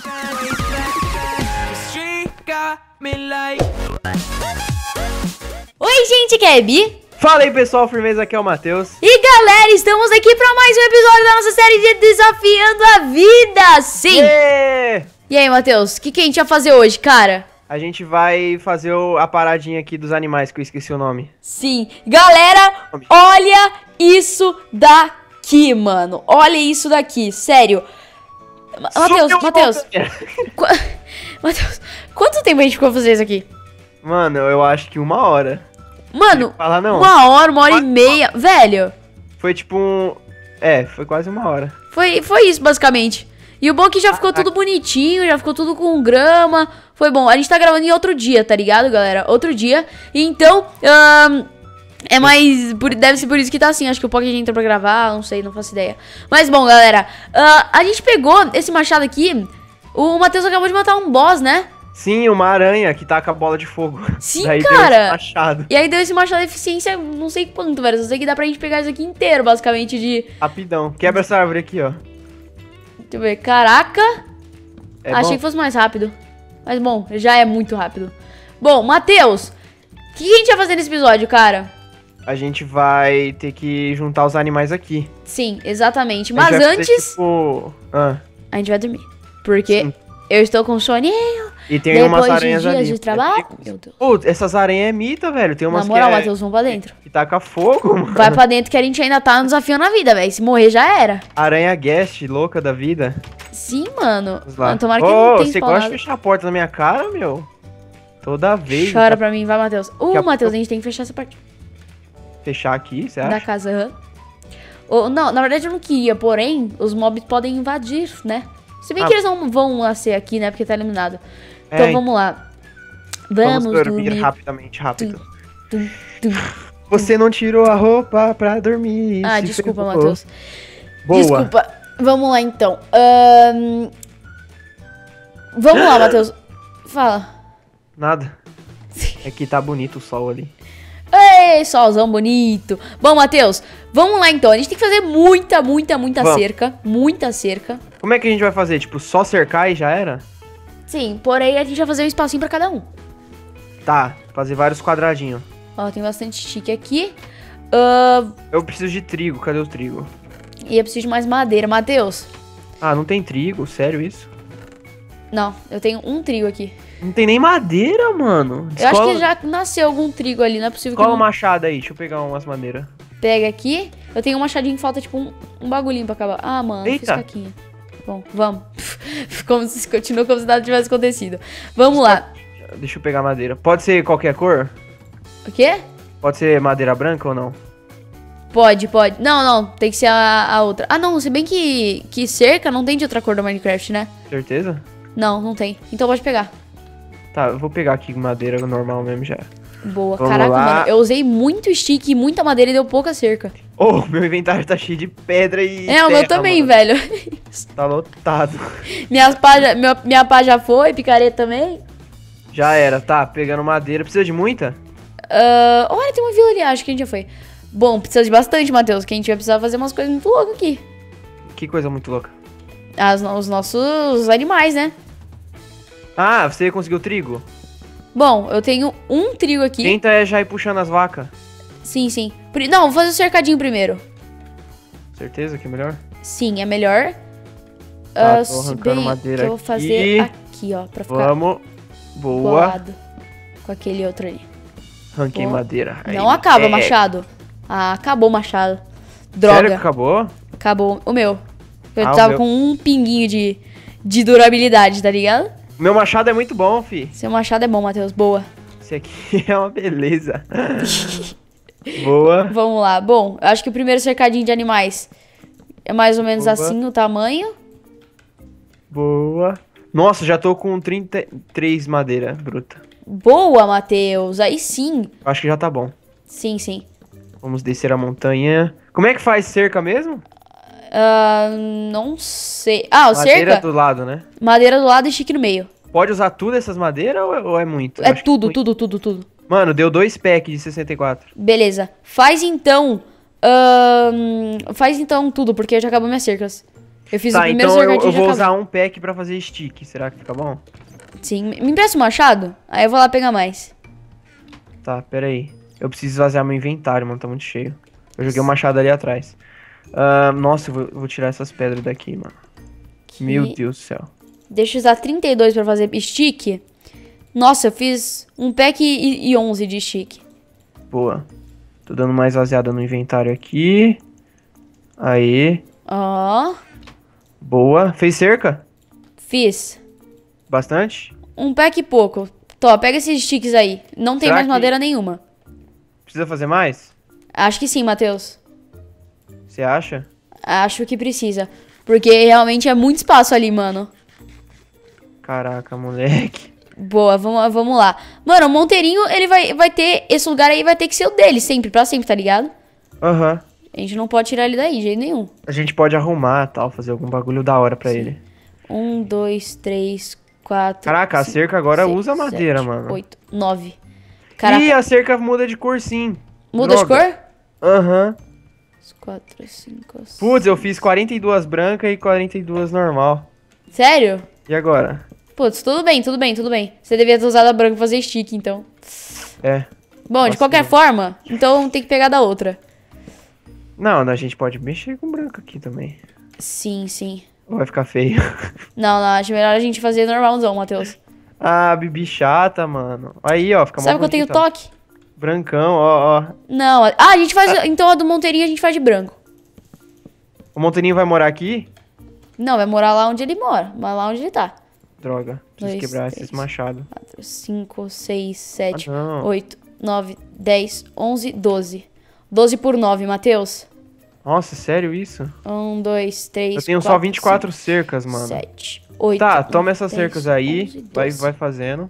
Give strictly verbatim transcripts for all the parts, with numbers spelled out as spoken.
Oi, gente, que é a Bi. Fala aí, pessoal, firmeza, aqui é o Matheus. E galera, estamos aqui para mais um episódio da nossa série de Desafiando a Vida. Sim. Yeah! E aí, Matheus, o que, que a gente vai fazer hoje, cara? A gente vai fazer o, a paradinha aqui dos animais, que eu esqueci o nome. Sim. Galera, olha isso daqui, mano. Olha isso daqui, sério. Matheus, Matheus. Qu Matheus, quanto tempo a gente ficou fazendo isso aqui? Mano, eu acho que uma hora. Mano, Fala, não. uma hora, uma hora e meia. Velho. Foi tipo um... É, foi quase uma hora. Foi, foi isso, basicamente. E o bom é que já ficou tudo bonitinho, já ficou tudo com grama. Foi bom. A gente tá gravando em outro dia, tá ligado, galera? Outro dia. Então, um, é mais... Por, deve ser por isso que tá assim. Acho que o Pocket entrou pra gravar, não sei, não faço ideia. Mas bom, galera. Uh, a gente pegou esse machado aqui. O Matheus acabou de matar um boss, né? Sim, uma aranha que taca a bola de fogo. Sim, Daí cara. Deu esse machado. E aí deu esse machado de eficiência, não sei quanto, velho. Só sei que dá pra gente pegar isso aqui inteiro, basicamente, de... Rapidão. Quebra essa árvore aqui, ó. Deixa eu ver. Caraca. É Achei bom? que fosse mais rápido. Mas bom, já é muito rápido. Bom, Matheus, o que a gente vai fazer nesse episódio, cara? A gente vai ter que juntar os animais aqui. Sim, exatamente. A Mas gente vai fazer, antes, tipo... ah, a gente vai dormir. Porque Sim. eu estou com soninho. E tem Depois umas de aranhas dias ali. de trabalho. Meu Deus. Putz, essas aranhas é mita, velho. Tem umas Na moral, que é... Matheus, vamos pra dentro. Que taca fogo, mano. Vai pra dentro que a gente ainda tá desafiando a vida, velho. Se morrer, já era. Aranha guest, louca da vida. Sim, mano. Vamos lá. Mano, tomara que Ô, não tenha você spawnado. gosta de fechar a porta na minha cara, meu? Toda vez. Chora tá? pra mim, vai, Matheus. Uh, a Matheus, pouco- a gente tem que fechar essa parte Fechar aqui, você da acha? casa. aham. Ou, não, na verdade eu não queria, porém, os mobs podem invadir, né? Se bem Ah. que eles não vão nascer aqui, né? Porque tá eliminado. Então É, vamos lá. Vamos, Vamos, dormir, dormir. rapidamente, rápido. Tum, tum. Você não tirou a roupa pra dormir. Ah, se desculpa, ferrou. Matheus. Boa. Desculpa. Vamos lá, então. Ahn, Vamos lá, Matheus. Fala. Nada. É que tá bonito o sol ali. Ei, solzão bonito. Bom, Matheus, vamos lá, então. A gente tem que fazer muita, muita, muita Vamos. cerca. Muita cerca. Como é que a gente vai fazer? Tipo, só cercar e já era? Sim, porém a gente vai fazer um espacinho pra cada um. Tá, fazer vários quadradinhos. Ó, tem bastante chique aqui. Ahn, Eu preciso de trigo, cadê o trigo? e eu preciso de mais madeira. Matheus. Ah, não tem trigo? Sério isso? Não, eu tenho um trigo aqui. Não tem nem madeira, mano. Eu acho Descola- que já nasceu algum trigo ali, não é possível que Cola o não... machado aí, deixa eu pegar umas madeiras. Pega aqui. Eu tenho um machadinho que falta, tipo, um, um bagulhinho pra acabar. Ah, mano, fiz Eita. caquinha. Bom, vamos. Como se continua como se nada tivesse acontecido. Vamos lá. Deixa eu pegar madeira. Pode ser qualquer cor? O quê? Pode ser madeira branca ou não? Pode, pode. Não, não, tem que ser a, a outra. Ah, não, se bem que, que cerca não tem de outra cor do Minecraft, né? Certeza? Não, não tem. Então pode pegar. Tá, eu vou pegar aqui madeira normal mesmo já. Boa. Vamos Caraca, lá. mano, eu usei muito stick e muita madeira e deu pouca cerca. Oh, meu inventário tá cheio de pedra e É, o terra, meu também, mano. velho. Tá lotado. Minhas pá já, meu, minha pá já foi, picareta também. Já era, tá, pegando madeira. Precisa de muita? Ah, olha, tem uma vila ali, acho que a gente já foi. Bom, precisa de bastante, Matheus, que a gente vai precisar fazer umas coisas muito loucas aqui. Que coisa muito louca. As, os nossos animais, né? Ah, você conseguiu trigo? Bom, eu tenho um trigo aqui. Tenta é já ir puxando as vacas. Sim, sim. Pri- Não, vou fazer o cercadinho primeiro. Certeza que é melhor? Sim, é melhor. Tá, Ah, tô se arrancando bem madeira que eu vou aqui. fazer aqui, ó, pra ficar Vamos. Boa. colado com aquele outro ali. Arranquei Boa. madeira. Aí, Não acaba, é. machado. Ah, acabou o machado. Sério que Droga. acabou? Acabou o meu. Eu Ah, o tava meu. com um pinguinho de, de durabilidade, tá ligado? Meu machado é muito bom, fi. Seu machado é bom, Matheus. Boa. Esse aqui é uma beleza. Boa. Vamos lá. Bom, eu acho que o primeiro cercadinho de animais é mais ou menos Boa. assim o tamanho. Boa. Nossa, já tô com trinta e três madeira bruta. Boa, Matheus. Aí sim. Acho que já tá bom. Sim, sim. Vamos descer a montanha. Como é que faz cerca mesmo? Ah, não sei. Ah, o Madeira cerca? do lado, né? Madeira do lado e chique no meio. Pode usar tudo essas madeiras ou é, ou é muito? Eu É acho que tudo, muito. tudo, tudo, tudo. Mano, deu dois packs de sessenta e quatro. Beleza. Faz então. ahn, faz então tudo, porque já acabou minhas cercas. Eu fiz Tá, o primeiro então eu, cercadinho eu e vou já usar acabou. um pack pra fazer stick. Será que fica bom? Sim, me me empresta o machado? Aí eu vou lá pegar mais. Tá, pera aí. Eu preciso esvaziar meu inventário, mano. Tá muito cheio. Eu joguei o machado ali atrás. Ah, nossa, eu vou, eu vou tirar essas pedras daqui, mano. Aqui. Meu Deus do céu. Deixa eu usar trinta e dois pra fazer stick. Nossa, eu fiz um pack e, e onze de stick. Boa. Tô dando mais esvaziada no inventário aqui. Aí. Ó, Boa. Fez cerca? fiz. Bastante? Um pack e pouco. Tô, pega esses sticks aí. Não tem Será mais que- madeira nenhuma. Precisa fazer mais? Acho que sim, Matheus. Você acha? Acho que precisa. Porque realmente é muito espaço ali, mano. Caraca, moleque. Boa, vamos, vamos lá. Mano, o Monteirinho, ele vai, vai ter... Esse lugar aí vai ter que ser o dele, sempre, pra sempre, tá ligado? Aham. A gente não pode tirar ele daí, de jeito nenhum. A gente pode arrumar tal, fazer algum bagulho da hora pra ele. Um, dois, três, quatro... Caraca, a cinco, cerca agora seis, usa madeira, sete, mano. Oito, nove. Caraca, Ih, a cerca muda de cor sim. muda de Droga. cor? Aham. Quatro, cinco, seis... Putz, eu fiz quarenta e duas branca e quarenta e duas normal. Sério? E agora? Putz, tudo bem, tudo bem, tudo bem. Você devia ter usado a branca pra fazer stick, então. É. Bom, de Nossa, qualquer mano. forma, então tem que pegar da outra. Não, a gente pode mexer com branco aqui também. Sim, sim. Ou vai ficar feio? Não, não, acho melhor a gente fazer normalzão, Matheus. Ah, Bibi chata, mano. Aí, ó, fica mó Sabe que eu tenho bonito, ó. toque? Brancão, ó, ó. Não, ah, a gente faz, então a do Monteirinho a gente faz de branco. O Monteirinho vai morar aqui? Não, vai morar lá onde ele mora, mas lá onde ele tá. Droga, preciso Dois, quebrar três. esses machados. quatro, cinco, seis, sete, Ah, não. oito, nove, dez, onze, doze. doze por nove, Matheus. Nossa, sério isso? um, dois, três, Eu tenho só quatro, vinte e quatro cinco, cercas, mano. sete, oito, Tá, nove, toma essas dez, cercas aí, onze, vai, doze. vai fazendo.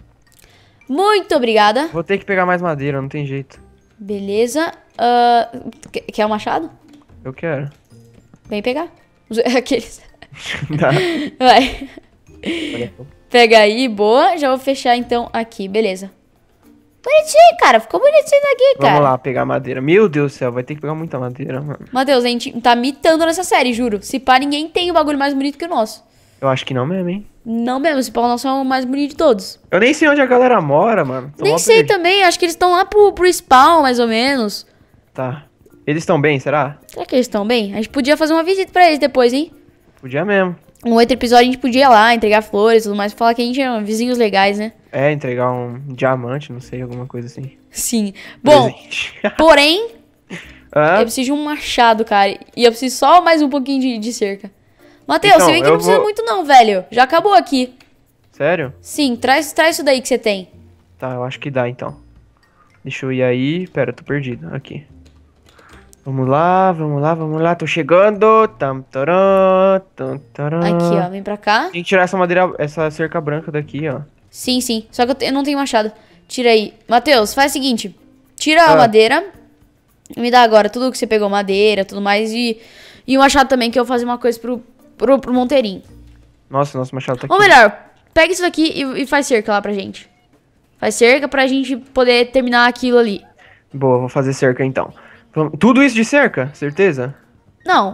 Muito obrigada. Vou ter que pegar mais madeira, não tem jeito. Beleza. Ah, que- quer o machado? Eu quero. Vem pegar. Aqueles. Tá. Vai. Olha. Pega aí, boa. Já vou fechar então aqui, beleza. Bonitinho, cara. Ficou bonitinho aqui, cara. Vamos lá, pegar madeira. Meu Deus do céu, vai ter que pegar muita madeira, mano. Matheus, a gente tá mitando nessa série, juro. Se pá, ninguém tem o bagulho mais bonito que o nosso. Eu acho que não mesmo, hein? Não mesmo, se pá, o nosso é o mais bonito de todos. Eu nem sei onde a galera mora, mano. Tô Nem mó sei perdido. também, acho que eles estão lá pro, pro spawn, mais ou menos. Tá. Eles estão bem, será? Será que eles estão bem? A gente podia fazer uma visita pra eles depois, hein? Podia mesmo. Um outro episódio a gente podia ir lá, entregar flores e tudo mais, falar que a gente é vizinhos legais, né? É, entregar um diamante, não sei, alguma coisa assim. Sim. Bom, Presente. porém, Hã? eu preciso de um machado, cara. E eu preciso só mais um pouquinho de, de cerca. Matheus, Então, você vê que eu não precisa vou- muito não, velho. Já acabou aqui. Sério? Sim, traz, traz isso daí que você tem. Tá, eu acho que dá então. Deixa eu ir aí. Pera, eu tô perdido. Aqui. Vamos lá, vamos lá, vamos lá. Tô chegando. Tam, taram, tam, taram. Aqui, ó. Vem pra cá. Tem que tirar essa madeira, essa cerca branca daqui, ó. Sim, sim. Só que eu, te- eu não tenho machado. Tira aí. Matheus, faz o seguinte. Tira a Ah. madeira. E me dá agora tudo que você pegou, madeira, tudo mais. E, e o machado também, que eu vou fazer uma coisa pro, pro, pro Monteirinho. Nossa, nosso machado tá aqui. Ou melhor, pega isso daqui e, e faz cerca lá pra gente. Faz cerca pra gente poder terminar aquilo ali. Boa, vou fazer cerca então. Vamos- Tudo isso de cerca? Certeza? Não,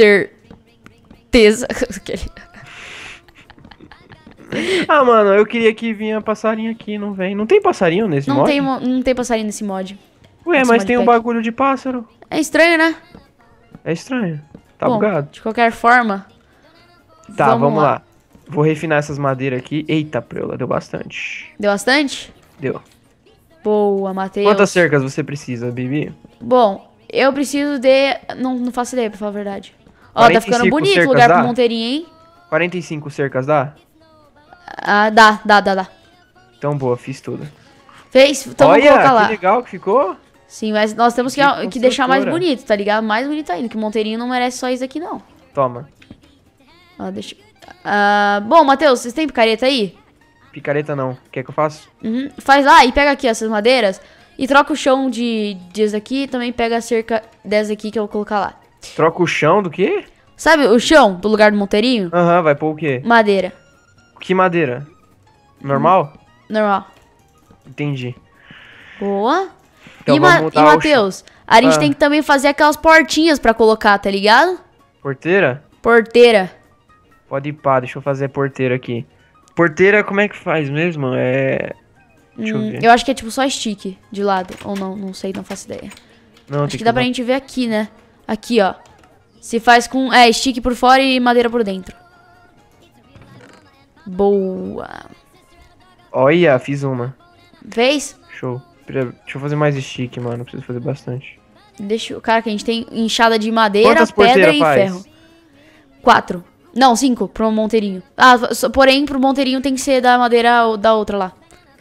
certeza. Aquele- Ah, mano, eu queria que vinha passarinho aqui, não vem. Não tem passarinho nesse não, mod? tem, mo- não tem passarinho nesse mod. Ué, nesse mas mod tem um pack. bagulho de pássaro. É estranho, né? É estranho. Tá Bom, bugado. de qualquer forma. Tá, vamos, lá. Vou refinar essas madeiras aqui. Eita, preula, deu bastante. Deu bastante? Deu. Boa, Matheus. Quantas cercas você precisa, Bibi? Bom, eu preciso de... Não, não faço ideia, pra falar a verdade. Ó, tá quarenta e ficando cinco bonito o cercas lugar dá? pro Monteirinho, hein? quarenta e cinco cercas dá? Ah, dá, dá, dá, dá. Então, boa, fiz tudo. Fez? Então Olha, vamos colocar lá. que legal que ficou. Sim, mas nós temos que, Que que deixar mais construtora. bonito, tá ligado? Mais bonito ainda, que o Monteirinho não merece só isso aqui, não. Toma. Ó, deixa... Ah, bom, Matheus, vocês têm picareta aí? Picareta não. Quer que eu faça? Uhum. Faz lá e pega aqui essas madeiras e troca o chão de dias aqui e também pega a cerca dessa aqui que eu vou colocar lá. Troca o chão do quê? Sabe o chão do lugar do Monteirinho? Aham, vai pôr o quê? Madeira. Que madeira? Normal? Normal. Entendi. Boa. Então e, vamos Ma- mudar e o Matheus, a gente Ah. tem que também fazer aquelas portinhas pra colocar, tá ligado? Porteira? Porteira. Pode ir pá, deixa eu fazer porteira aqui. Porteira, como é que faz mesmo? É... Deixa eu Hum, ver. eu acho que é tipo só stick de lado. Ou não, não sei, não faço ideia. Não, Acho tem que dá pra dar- gente ver aqui, né? Aqui, ó. Se faz com... É, stick por fora e madeira por dentro. Boa. Olha, fiz uma. Fez? Show. Deixa eu fazer mais stick, mano. Preciso fazer bastante. Deixa eu... Cara, que a gente tem enxada de madeira, Quantas pedra porteiras e faz? ferro. Quatro. Não, cinco pro monteirinho. Ah, só- porém, pro monteirinho tem que ser da madeira ou da outra lá.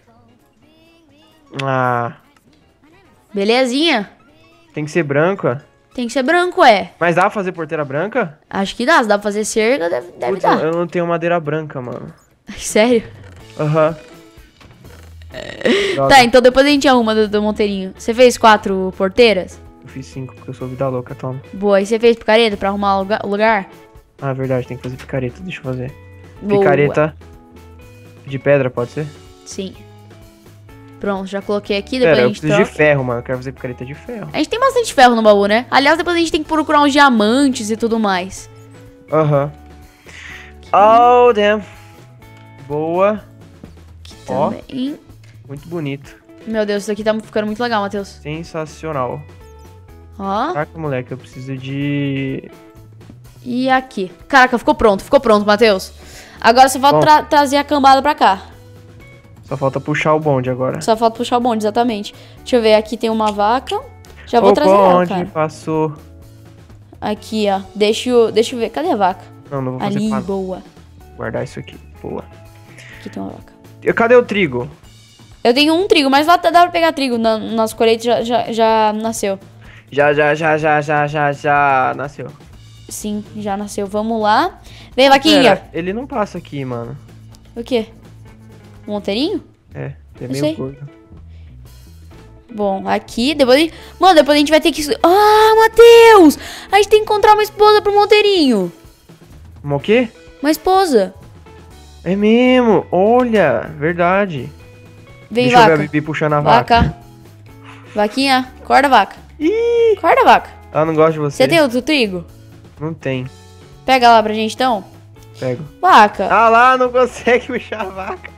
Ah, Belezinha? tem que ser branca. Tem que ser branco, é. Mas dá pra fazer porteira branca? Acho que dá. Se dá pra fazer cerca, deve, deve Putz, dar. eu não tenho madeira branca, mano. Sério? Aham. Droga, Tá, então depois a gente arruma do, do monteirinho. Você fez quatro porteiras? eu fiz cinco porque eu sou vida louca, toma. Boa. E você fez picareta pra arrumar o lugar- o lugar? Ah, verdade, tem que fazer picareta, deixa eu fazer. Boa. Picareta de pedra, pode ser? Sim. Pronto, já coloquei aqui, depois Pera, a eu gente preciso de troca. ferro, mano. Eu quero fazer picareta de ferro. A gente tem bastante ferro no baú, né? Aliás, depois a gente tem que procurar uns diamantes e tudo mais. Aham. Oh, damn. Boa. Aqui Ó. também. Muito bonito. Meu Deus, isso aqui tá ficando muito legal, Matheus. Sensacional. Ó. Caraca, moleque, eu preciso de... E aqui. Caraca, ficou pronto, ficou pronto, Matheus. Agora só falta Bom. tra- trazer a cambada pra cá. Só falta puxar o bonde agora. Só falta puxar o bonde, exatamente. Deixa eu ver, aqui tem uma vaca. Já vou o trazer ela, bonde cara. passou. Aqui, ó. Deixa eu, deixa eu ver. Cadê a vaca? Não, não vou fazer Ali, pra boa. guardar isso aqui. Boa. Aqui tem uma vaca. E cadê o trigo? Eu tenho um trigo, mas lá dá pra pegar trigo. Na, nas colheitas já, já, já nasceu. Já, já, já, já, já, já, já nasceu. Sim, já nasceu. Vamos lá. Vem, vaquinha. Pera, ele não passa aqui, mano. O quê? Um monteirinho? É, ele é Eu meio sei. gordo. Bom, aqui, depois... a gente- Mano, depois a gente vai ter que... Ah, Matheus! A gente tem que encontrar uma esposa pro monteirinho. Mas o quê? Uma esposa. É mesmo, olha, verdade. Vem, Deixa eu ver a vaca. Bibi puxando a vaca. Vaca. Vaquinha, acorda, vaca. Ih, Acorda, vaca. ela não gosta de você. Você tem outro trigo? Não tem, Pega lá pra gente, então. pego. Vaca. Ah lá, não consegue puxar a vaca.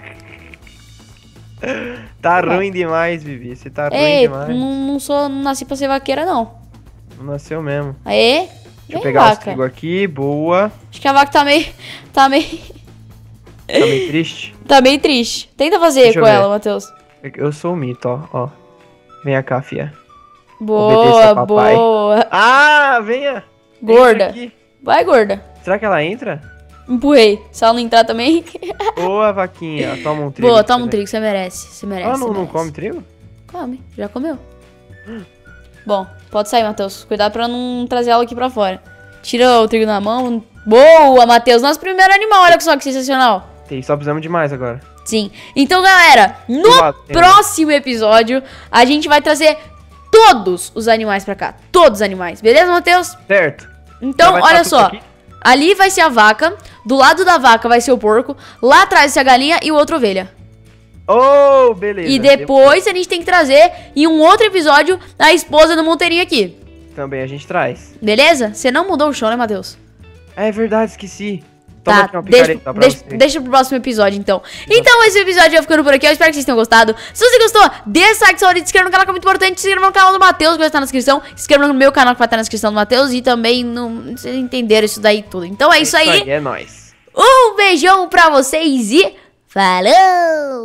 Tá Ué. ruim demais, Bibi, você tá ruim Ei, demais. não, não sou... Não nasci pra ser vaqueira, não. Não nasceu mesmo. Aê. Deixa eu Vem, pegar os vaca. trigo aqui, boa. Acho que a vaca tá meio... Tá meio... Tá meio triste? Tá meio triste. Tenta fazer Deixa eu com ver. ela, Matheus. Eu sou o mito, ó, ó. Vem cá, fia. Boa, Obedeça, papai. boa. Ah, venha. Gorda. Entra aqui. Vai, gorda. Será que ela entra? Empurrei. Se ela não entrar também... Boa, vaquinha. Toma um trigo. Boa, pra toma um você. trigo, você merece. Você merece. Ah, você não, não merece. come trigo? Come, já comeu. Bom, pode sair, Matheus. Cuidado pra não trazer ela aqui pra fora. Tira o trigo na mão. Boa, Matheus. Nosso primeiro animal. Olha só que sensacional. Tem, só precisamos de mais agora. Sim. Então, galera, no Cuidado, tem. próximo episódio, a gente vai trazer todos os animais pra cá. Todos os animais. Beleza, Matheus? Certo. Então, Já vai olha tá tudo só. aqui? Ali vai ser a vaca. Do lado da vaca vai ser o porco. Lá atrás vai ser a galinha e o outro ovelha. Oh, beleza. E depois a gente tem que trazer, em um outro episódio, a esposa do monteirinho aqui. Também a gente traz. Beleza? Você não mudou o show, né, Matheus? É verdade, esqueci. Toma Tá, aqui uma deixa, picareta pra deixa, você. deixa pro próximo episódio, então. Então, esse episódio vai ficando por aqui. Eu espero que vocês tenham gostado. Se você gostou, deixa like, favorito, se inscreva no canal que é muito importante. Se inscreva no canal do Matheus, que vai estar na descrição. Se inscreva no meu canal, que vai estar na descrição do Matheus. E também, no... vocês entenderam isso daí tudo. Então é isso aí. É nóis. Um beijão pra vocês e falou!